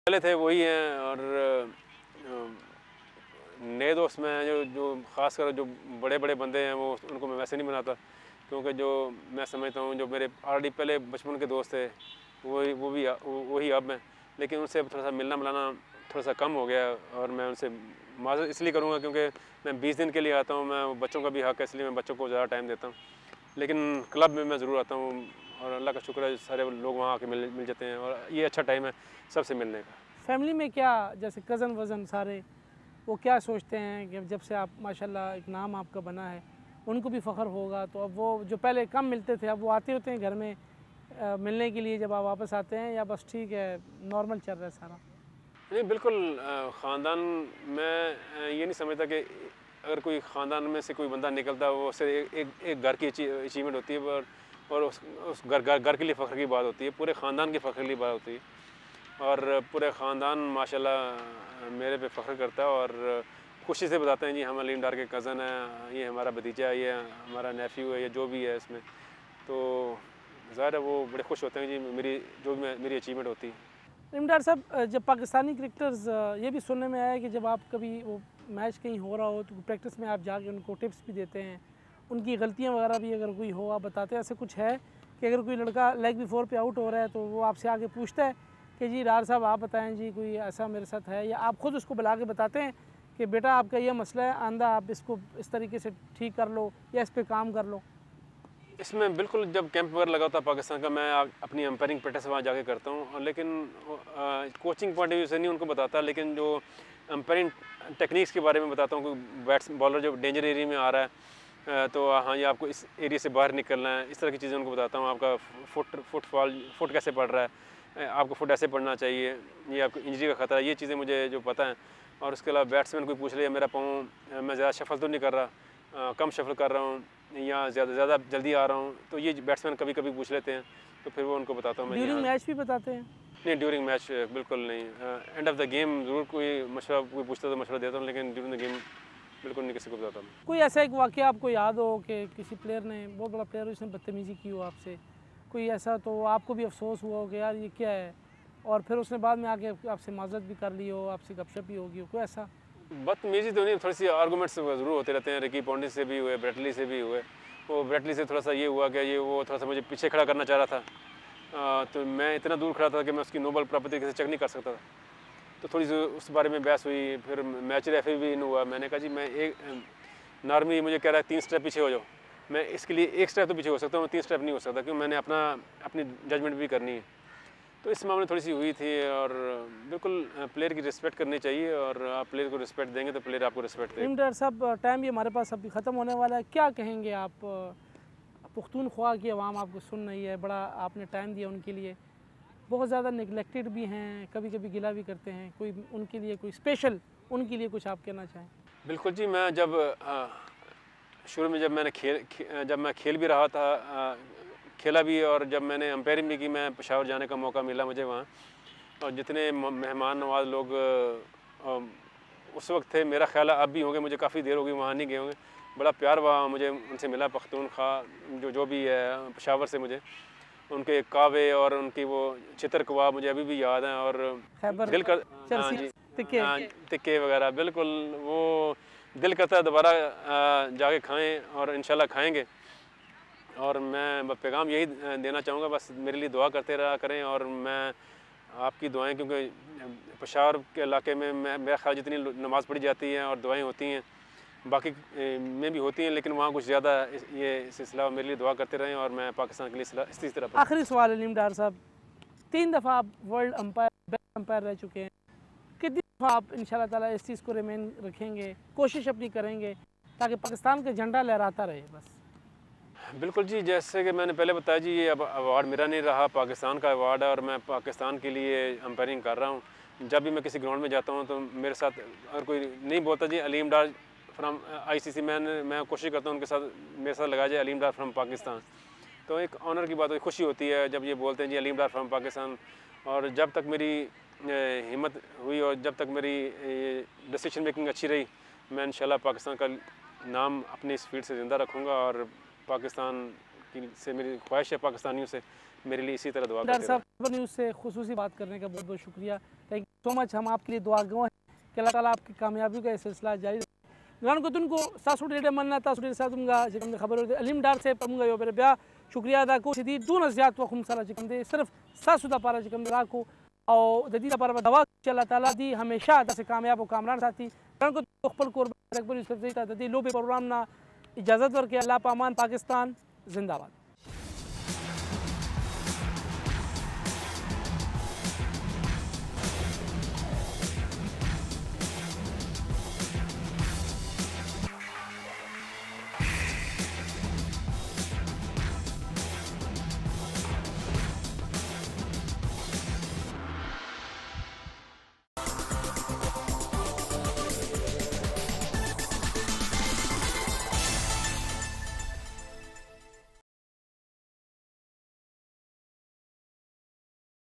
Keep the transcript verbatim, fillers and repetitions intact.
पहले थे वही हैं और नए दोस्त में जो जो ख़ासकर जो बड़े बड़े बंदे हैं वो उनको मैं वैसे नहीं बनाता, क्योंकि जो मैं समझता हूँ जो मेरे ऑलरेडी पहले बचपन के दोस्त थे वही वो भी वही अब हैं, लेकिन उनसे थोड़ा सा मिलना मिलाना थोड़ा सा कम हो गया और मैं उनसे माज़रत इसलिए करूँगा क्योंकि मैं बीस दिन के लिए आता हूँ, मैं बच्चों का भी हक़ है इसलिए मैं बच्चों को ज़्यादा टाइम देता हूँ। लेकिन क्लब में मैं ज़रूर आता हूँ और अल्लाह का शुक्र है सारे लोग वहाँ आके मिल मिल जाते हैं और ये अच्छा टाइम है सबसे मिलने का। फैमिली में क्या जैसे कज़न वज़न सारे वो क्या सोचते हैं कि जब से आप माशाल्लाह एक नाम आपका बना है उनको भी फ़ख्र होगा, तो अब वो जो पहले कम मिलते थे अब वो आते होते हैं घर में आ, मिलने के लिए जब आप वापस आते हैं, या बस ठीक है नॉर्मल चल रहा है सारा? नहीं बिल्कुल, ख़ानदान में ये नहीं समझता कि अगर कोई ख़ानदान में से कोई बंदा निकलता है वो उससे एक एक घर की अचीवमेंट होती है और और उस उस घर घर घर के लिए फ़ख्र की बात होती है, पूरे ख़ानदान की फ़ख्र की बात होती है और पूरे ख़ानदान माशाल्लाह मेरे पे फ़ख्र करता है और खुशी से बताते हैं जी हम अलीम डार के कज़न हैं, ये हमारा भतीजा है, ये हमारा नेफ्यू है, ये जो भी है इसमें, तो ज़ाहिर है वो बड़े खुश होते हैं जी मेरी जो भी मेरी अचीवमेंट होती है। अलीम डार साहब, जब पाकिस्तानी क्रिकेटर्स ये भी सुनने में आया कि जब आप कभी वो मैच कहीं हो रहा हो तो प्रैक्टिस में आप जाके उनको टिप्स भी देते हैं, उनकी गलतियाँ वगैरह भी अगर कोई हो आप बताते हैं, ऐसे कुछ है कि अगर कोई लड़का लेग बिफोर पे आउट हो रहा है तो वो आपसे आके पूछता है कि जी डार साहब आप बताएं जी कोई ऐसा मेरे साथ है, या आप ख़ुद उसको बुला के बताते हैं कि बेटा आपका ये मसला है, आंदा आप इसको इस तरीके से ठीक कर लो या इस पर काम कर लो? इसमें बिल्कुल जब कैंप वगैरह लगा होता है पाकिस्तान का, मैं अपनी एम्पायरिंग प्रैक्टिस वहाँ जाके करता हूँ, लेकिन कोचिंग पॉइंट ऑफ व्यू से नहीं उनको बताता, लेकिन जो एम्पायरिंग टेक्निक्स के बारे में बताता हूँ कि बैट्स बॉलर जो डेंजर एरिया में आ रहा है तो हाँ ये आपको इस एरिया से बाहर निकलना है, इस तरह की चीज़ें उनको बताता हूँ। आपका फुट फुटफॉल फुट कैसे पड़ रहा है, आपको फुट ऐसे पड़ना चाहिए, ये आपको इंजरी का ख़तरा है, ये चीज़ें मुझे जो पता है। और उसके अलावा बैट्समैन कोई पूछ लिया मेरा पाँव मैं ज़्यादा शफल तो नहीं कर रहा, आ, कम शफल कर रहा हूँ या ज़्यादा ज़्यादा जल्दी आ रहा हूँ, तो ये बैट्समैन कभी कभी पूछ लेते हैं, तो फिर वो उनको बताता हूँ मैं। ड्यूरिंग मैच भी बताते हैं? नहीं ड्यूरिंग मैच बिल्कुल नहीं, एंड ऑफ द गेम ज़रूर कोई मशवरा कोई पूछता तो मशवरा देता हूँ, लेकिन ड्यूरिंग द गेम बिल्कुल नहीं किसी को बताता हूँ। कोई ऐसा एक वाक़या आपको याद हो कि किसी प्लेयर ने, बहुत बड़ा प्लेयर उसने बदतमीज़ी की हो आपसे, कोई ऐसा, तो आपको भी अफसोस हुआ हो कि यार ये क्या है, और फिर उसने बाद में आके आपसे माज़रत भी कर ली हो, आपसे गपशप भी होगी हो, कोई ऐसा? बदतमीज़ी तो नहीं, थोड़ी सी आर्गूमेंट्स ज़रूर होते रहते हैं, रिकी पॉन्टिंग से भी हुए, ब्रेटली से भी हुए। वो ब्रेटली से थोड़ा सा ये हुआ कि ये वो थोड़ा सा मुझे पीछे खड़ा करना चाह रहा था, आ, तो मैं इतना दूर खड़ा था कि मैं उसकी नो बॉल प्रॉपर तरीके से चेक नहीं कर सकता था, तो थोड़ी सी उस बारे में बहस हुई। फिर मैच रेफरी भी इन हुआ, मैंने कहा जी मैं एक नॉर्मली मुझे कह रहा है तीन स्टेप पीछे हो जाओ, मैं इसके लिए एक स्टेप तो पीछे हो सकता हूँ, तीन स्टेप नहीं हो सकता, क्योंकि मैंने अपना अपनी जजमेंट भी करनी है। तो इस मामले थोड़ी सी हुई थी और बिल्कुल प्लेयर की रिस्पेक्ट करनी चाहिए और आप प्लेयर को रिस्पेक्ट देंगे तो प्लेयर आपको रिस्पेक्ट देगा। अलीम डार साहब, टाइम भी हमारे पास अभी ख़त्म होने वाला है, क्या कहेंगे आप? पुख्तूनख्वा की आवाम आपको सुन रही है, बड़ा आपने टाइम दिया उनके लिए, बहुत ज़्यादा निगलेक्टेड भी हैं, कभी कभी गिला भी करते हैं, कोई उनके लिए कोई स्पेशल उनके लिए कुछ आप कहना चाहें? बिल्कुल जी, मैं जब शुरू में जब मैंने खेल खे, जब मैं खेल भी रहा था, आ, खेला भी और जब मैंने अंपायरिंग भी की, मैं पेशावर जाने का मौका मिला मुझे वहाँ, और जितने मेहमान नवाज लोग उस वक्त थे, मेरा ख्याल अब भी होंगे, मुझे काफ़ी देर हो गई वहाँ नहीं गए होंगे, बड़ा प्यार वहाँ मुझे उनसे मिला। पख्तूनख्वा जो जो भी है पेशावर से, मुझे उनके कावे और उनकी वो चित्र कबाब मुझे अभी भी याद हैं और दिल कर हाँ जी हाँ टिक्के वगैरह, बिल्कुल वो दिल करता है दोबारा जाके खाएं और इंशाल्लाह खाएंगे। और मैं पैगाम यही देना चाहूँगा, बस मेरे लिए दुआ करते रहा करें और मैं आपकी दुआएं, क्योंकि पेशावर के इलाके में मैं मेरा ख्याल जितनी नमाज़ पढ़ी जाती है और दुआएं होती हैं बाकी में भी होती हैं, लेकिन वहाँ कुछ ज़्यादा ये सिलसिला मेरे लिए दुआ करते रहें और मैं पाकिस्तान के लिए इसी तरह। आखिरी सवाल अलीम डार साहब, तीन दफ़ा आप वर्ल्ड अंपायर बेस्ट अंपायर रह चुके हैं, कितनी दफ़ा आप इंशाल्लाह ताला इस चीज़ को रिमेन रखेंगे, कोशिश अपनी करेंगे ताकि पाकिस्तान का झंडा लहराता रहे? बस बिल्कुल जी, जैसे कि मैंने पहले बताया जी, ये अब अवार्ड मेरा नहीं रहा, पाकिस्तान का अवार्ड है और मैं पाकिस्तान के लिए अंपायरिंग कर रहा हूँ। जब भी मैं किसी ग्राउंड में जाता हूँ तो मेरे साथ अगर कोई नहीं बोलता जी अलीम डार फ्राम आईसीसी, मैंने मैं कोशिश करता हूँ उनके साथ मेरे साथ लगा जाए अलीम डार फ्राम पाकिस्तान, तो एक ऑनर की बात होती, खुशी होती है जब ये बोलते हैं जी अलीम डार फ्राम पाकिस्तान। और जब तक मेरी हिम्मत हुई और जब तक मेरी डिसीजन मेकिंग अच्छी रही, मैं इंशाल्लाह पाकिस्तान का नाम अपनी इस फील्ड से ज़िंदा रखूँगा और पाकिस्तान की से मेरी ख्वाहिश है पाकिस्तानियों से मेरे लिए इसी तरह दुआ करते रहें। डार साहब न्यूज़ से खुसूसी बात करने का बहुत बहुत शुक्रिया, थैंक यू। सो मच, हम आपके लिए दुआ गो हैं कि अल्लाह ताला आपकी कामयाबी का सिलसिला जारी रखे। गान को तुमको सासु डेढ़ मन्ना तासु डेढ़ साथ दूंगा जिकम खबर होती अलीम डार से पमूंगा यो मेरे ब्याह शुक्रिया अदा को सीधी दून ज़्यादा तो खुम साला जिकम दे सिर्फ सासु दा पारा जिकम दे को और जदीदा पर दवा अल्लाह ताला दी हमेशा अदा से कामयाब और कामरान साथी गान को तोखपल कोरबा रखबर यूसुफ जैता जदी लो पे प्रोग्राम ना इजाज़त वर के अल्लाह पामान पाकिस्तान जिंदाबाद।